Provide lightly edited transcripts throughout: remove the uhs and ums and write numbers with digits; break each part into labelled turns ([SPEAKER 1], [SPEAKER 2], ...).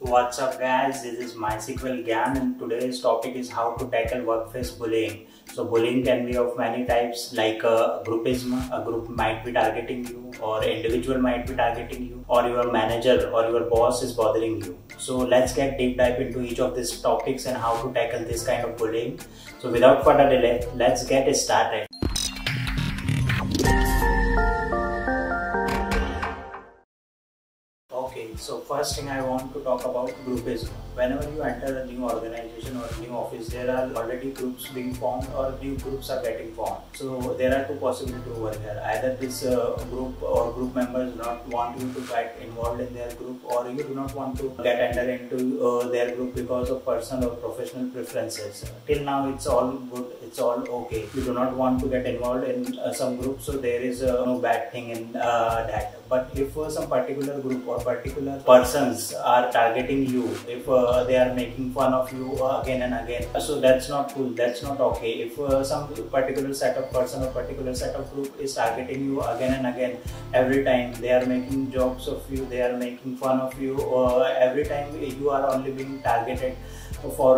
[SPEAKER 1] What's up guys, this is MySQL Gyan and today's topic is how to tackle workplace bullying. So bullying can be of many types like groupism, a group might be targeting you or individual might be targeting you or your manager or your boss is bothering you. So let's get deep dive into each of these topics and how to tackle this kind of bullying. So without further delay, let's get started. Okay, so first thing I want to talk about groupism. Whenever you enter a new organization or a new office, there are already groups being formed or new groups are getting formed. So there are two possibilities over here. Either this group or group members do not want you to get involved in their group, or you do not want to get enter into their group because of personal or professional preferences. Till now it's all good, it's all okay. You do not want to get involved in some group, so there is no bad thing in that. But if some particular group or particular persons are targeting you, if they are making fun of you again and again, so that's not cool, that's not okay. If some particular set of person or particular set of group is targeting you again and again, every time they are making jokes of you, they are making fun of you, every time you are only being targeted for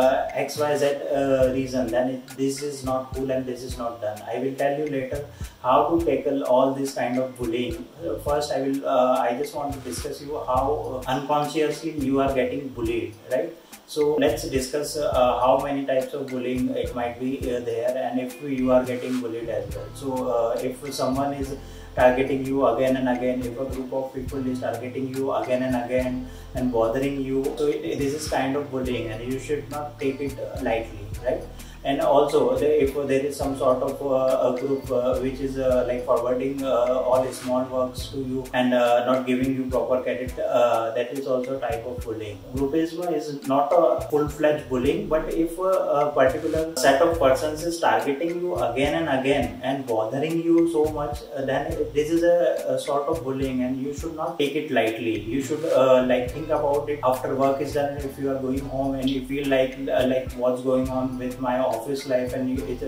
[SPEAKER 1] XYZ reason, then this is not cool and this is not done. I will tell you later how to tackle all this kind of bullying. First I just want to discuss you how unconsciously you are getting bullied, right? So let's discuss how many types of bullying it might be there, and if you are getting bullied as well. So if someone is targeting you again and again, if a group of people is targeting you again and again and bothering you, so this is kind of bullying and you should not take it lightly, right? And also if there is some sort of a group which is like forwarding all small works to you and not giving you proper credit, that is also a type of bullying. Groupism is not a full-fledged bullying, but if a particular set of persons is targeting you again and again and bothering you so much, then this is a sort of bullying and you should not take it lightly. You should like think about it after work is done. If you are going home and you feel like what's going on with my office life, and if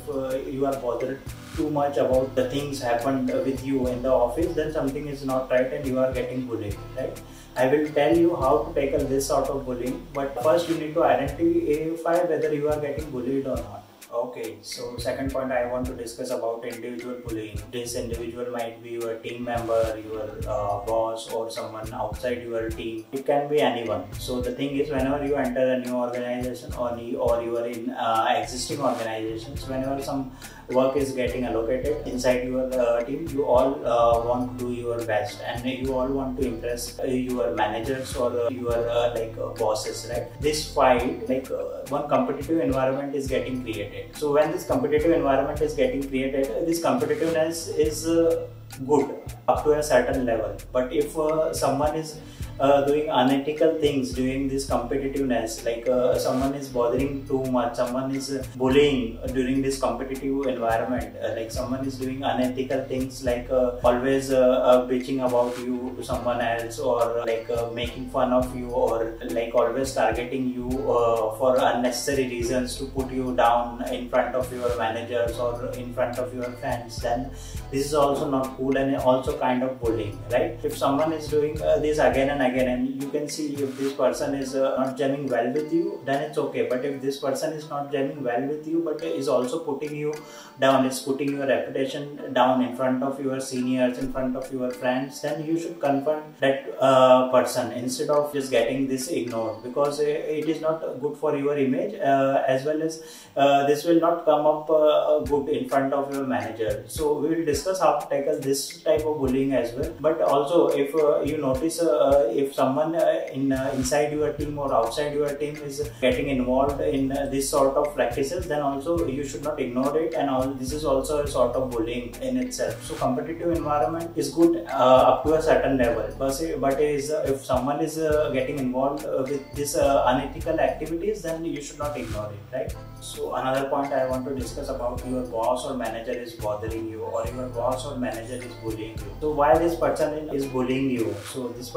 [SPEAKER 1] you are bothered too much about the things happened with you in the office, then something is not right and you are getting bullied, right? I will tell you how to tackle this sort of bullying, but first you need to identify whether you are getting bullied or not. Okay, so second point I want to discuss about individual bullying. This individual might be your team member, your boss, or someone outside your team. It can be anyone. So the thing is, whenever you enter a new organization or you are in existing organizations, whenever some work is getting allocated inside your team, you all want to do your best and you all want to impress your managers or your bosses, right? This fight, one competitive environment is getting created. So when this competitive environment is getting created, this competitiveness is good up to a certain level. But if someone is doing unethical things during this competitiveness, like someone is bothering too much, someone is bullying during this competitive environment, like someone is doing unethical things like always bitching about you to someone else, or making fun of you, or like always targeting you for unnecessary reasons to put you down in front of your managers or in front of your friends, then this is also not cool and also kind of bullying, right? If someone is doing this again and again, and you can see if this person is not gelling well with you, then it's okay. But if this person is not gelling well with you but is also putting you down, is putting your reputation down in front of your seniors, in front of your friends, then you should confront that person instead of just getting this ignored, because it is not good for your image, as well as this will not come up good in front of your manager. So we will discuss how to tackle this type of bullying as well. But also if you notice if someone inside your team or outside your team is getting involved in this sort of practices, then also you should not ignore it, and this is also a sort of bullying in itself. So competitive environment is good up to a certain level, but if someone is getting involved with this unethical activities, then you should not ignore it, right? So another point I want to discuss about your boss or manager is bothering you, or your boss or manager is bullying you. So why this person is bullying you? So this person is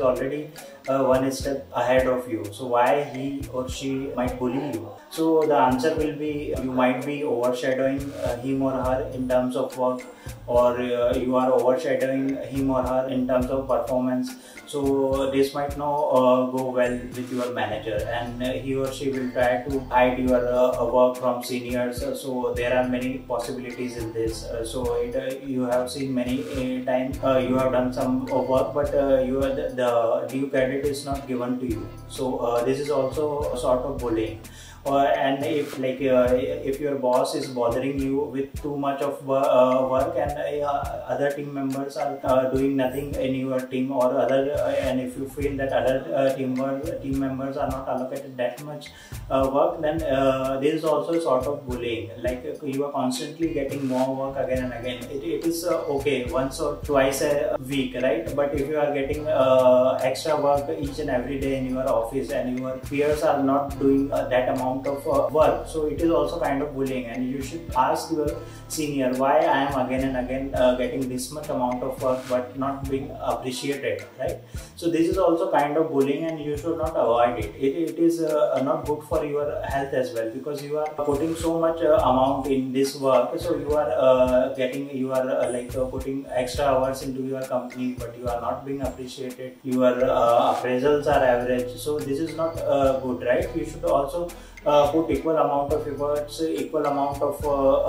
[SPEAKER 1] already one step ahead of you. So why he or she might bully you? So the answer will be, you might be overshadowing him or her in terms of work, or you are overshadowing him or her in terms of performance. So this might not go well with your manager, and he or she will try to hide your work from seniors. So there are many possibilities in this. You have seen many times you have done some work, but the due credit is not given to you. So this is also a sort of bullying. And if your boss is bothering you with too much of work, and other team members are doing nothing in your team, or and if you feel that other team members are not allocated that much work, then this is also a sort of bullying. Like you are constantly getting more work again and again. It is okay once or twice a week, right? But if you are getting extra work each and every day in your office, and your peers are not doing that amount of work, so it is also kind of bullying. And you should ask your senior, why I am again and again getting this much amount of work but not being appreciated, right? So this is also kind of bullying, and you should not avoid it. It is not good for your health as well, because you are putting so much amount in this work. So you are putting extra hours into your company, but you are not being appreciated. Your appraisals are average, so this is not good, right? You should also put equal amount of efforts, equal amount of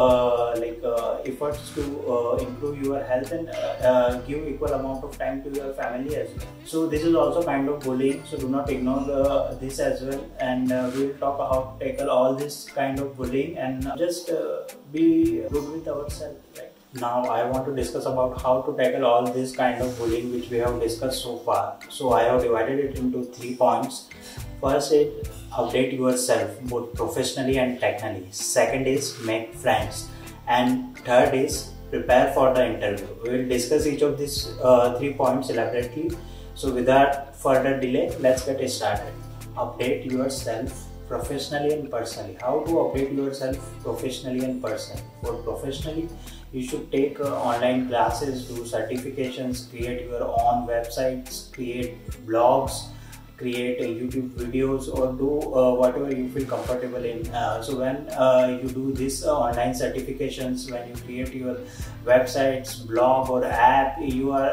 [SPEAKER 1] efforts to improve your health, and give equal amount of time to your family as well. So this is also kind of bullying, so do not ignore this as well. And we will talk how to tackle all this kind of bullying, and just be good with ourselves, right? Now I want to discuss about how to tackle all this kind of bullying which we have discussed so far. So I have divided it into 3 points. First is update yourself both professionally and technically. Second is make friends. And third is prepare for the interview. We will discuss each of these 3 points elaborately. So without further delay, let's get started. Update yourself professionally and personally. How to update yourself professionally and personally? For professionally, you should take online classes, do certifications, create your own websites, create blogs, create YouTube videos, or do whatever you feel comfortable in. So when you do this online certifications, when you create your websites, blog or app, you are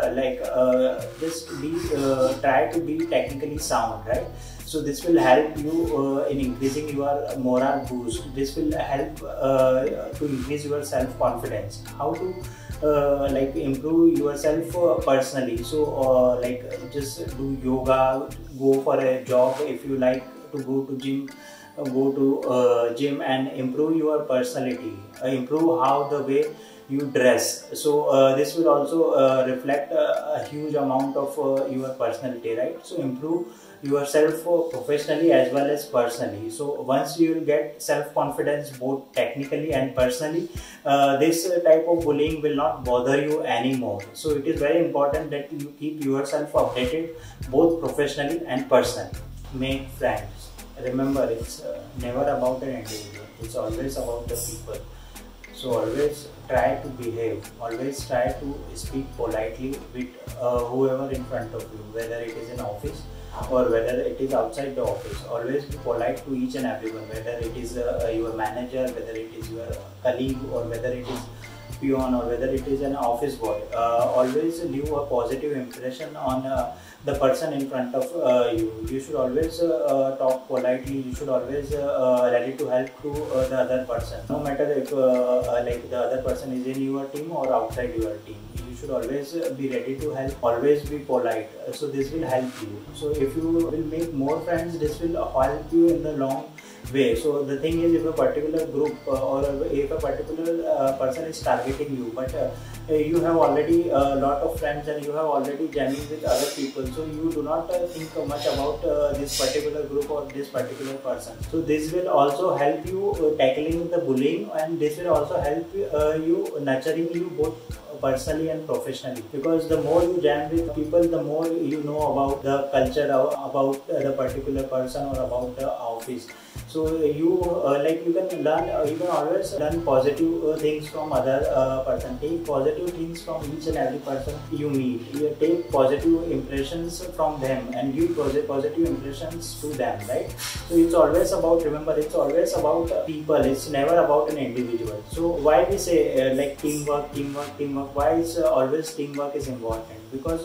[SPEAKER 1] try to be technically sound, right? So this will help you in increasing your morale boost. This will help to increase your self-confidence. How to improve yourself personally? So just do yoga, go for a jog. If you like to go to gym, go to gym and improve your personality, improve how the way you dress. So this will also reflect a huge amount of your personality, right? So improve yourself professionally as well as personally. So once you will get self-confidence both technically and personally, this type of bullying will not bother you anymore. So it is very important that you keep yourself updated both professionally and personally. Make friends. Remember, it's never about an individual, it's always about the people. So always try to behave, always try to speak politely with whoever in front of you, whether it is in office or whether it is outside the office. Always be polite to each and everyone, whether it is your manager, whether it is your colleague, or whether it is peon, or whether it is an office boy. Always leave a positive impression on the person in front of you. You should always talk politely. You should always ready to help to the other person, no matter if the other person is in your team or outside your team. You should always be ready to help, always be polite. So this will help you. So if you will make more friends, this will help you in the long way. So the thing is, if a particular group or if a particular person is targeting you, but you have already a lot of friends and you have already jamming with other people, so you do not think much about this particular group or this particular person. So this will also help you tackling the bullying, and this will also help you nurturing you both personally and professionally, because the more you jam with people, the more you know about the culture, about the particular person or about the office. So So you you can learn, you can always learn positive things from other person. Take positive things from each and every person you meet. You take positive impressions from them and give positive impressions to them, right? So it's always about, remember, it's always about people. It's never about an individual. So why we say teamwork? Why is always teamwork is important? Because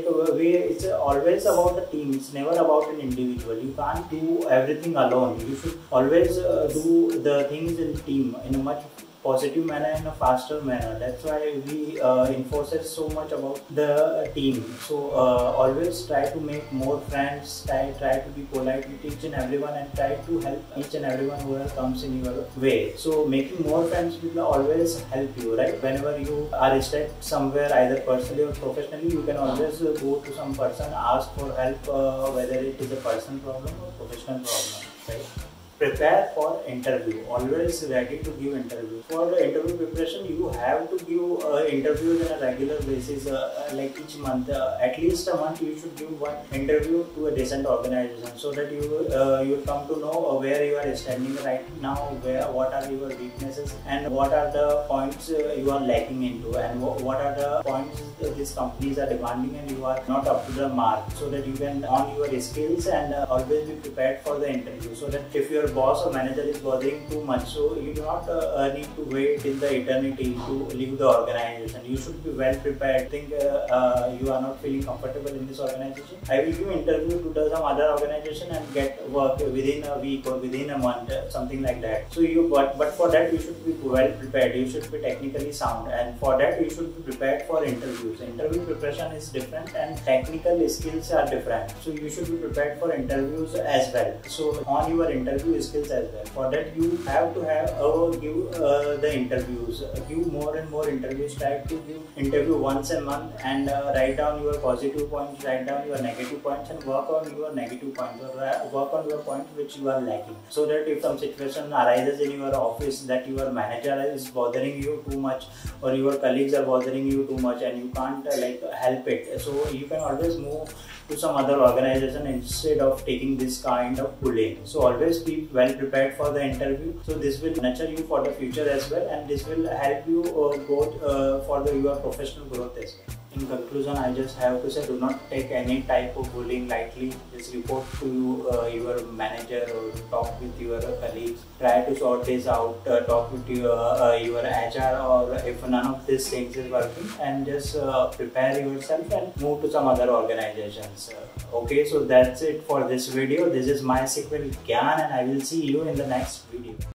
[SPEAKER 1] it's always about the team. It's never about an individual. You can't do everything alone. You should always do the things in team in a much positive manner and a faster manner. That's why we enforce it so much about the team. So always try to make more friends, try to be polite with each and everyone, and try to help each and everyone who comes in your way. So making more friends will always help you, right? Whenever you are stuck somewhere, either personally or professionally, you can always go to some person, ask for help, whether it is a personal problem or professional problem, right? Prepare for interview. Always ready to give interview. For the interview preparation, you have to give interviews on a regular basis, like each month. At least a month, you should give one interview to a decent organization, so that you will come to know where you are standing right now, what are your weaknesses, and what are the points you are lacking into, and what are the points these companies are demanding and you are not up to the mark, so that you can hone your skills and always be prepared for the interview. So that if your boss or manager is bothering too much, so you do not need to wait till the eternity to leave the organization. You should be well prepared. Think you are not feeling comfortable in this organization, I will give interview to some other organization and get work within a week or within a month, something like that. So but for that you should be well prepared. You should be technically sound, and for that you should be prepared for interviews. Interview preparation is different and technical skills are different. So you should be prepared for interviews as well. So on your interview skills as well. For that you have to give the interviews. Give more and more interviews. Try to give interview once a month and write down your positive points, write down your negative points, and work on your negative points, or work on your points which you are lacking. So that if some situation arises in your office that your manager is bothering you too much, or your colleagues are bothering you too much, and you can't help it, so you can always move to some other organization instead of taking this kind of bullying. So always be well prepared for the interview. So this will nurture you for the future as well, and this will help you go for your professional growth as well. In conclusion, I just have to say, do not take any type of bullying lightly. Just report to your manager or talk with your colleagues. Try to sort this out. Talk with your HR, or if none of these things is working, and just prepare yourself and move to some other organizations. Okay, so that's it for this video. This is my sequel Gyan, and I will see you in the next